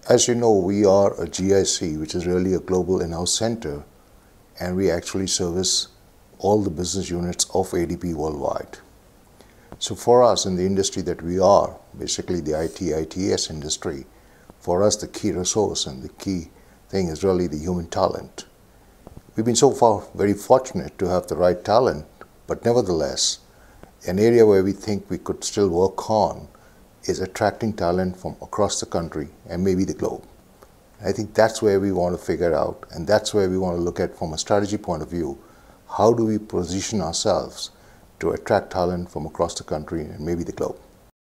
As you know, we are a GIC, which is really a global in-house center, and we actually service all the business units of ADP worldwide. So for us in the industry that we are, basically the ITS industry, for us the key resource and the key thing is really the human talent. We've been so far very fortunate to have the right talent, but nevertheless, an area where we think we could still work on is attracting talent from across the country and maybe the globe. I think that's where we want to figure out, and that's where we want to look at from a strategy point of view. How do we position ourselves to attract talent from across the country and maybe the globe?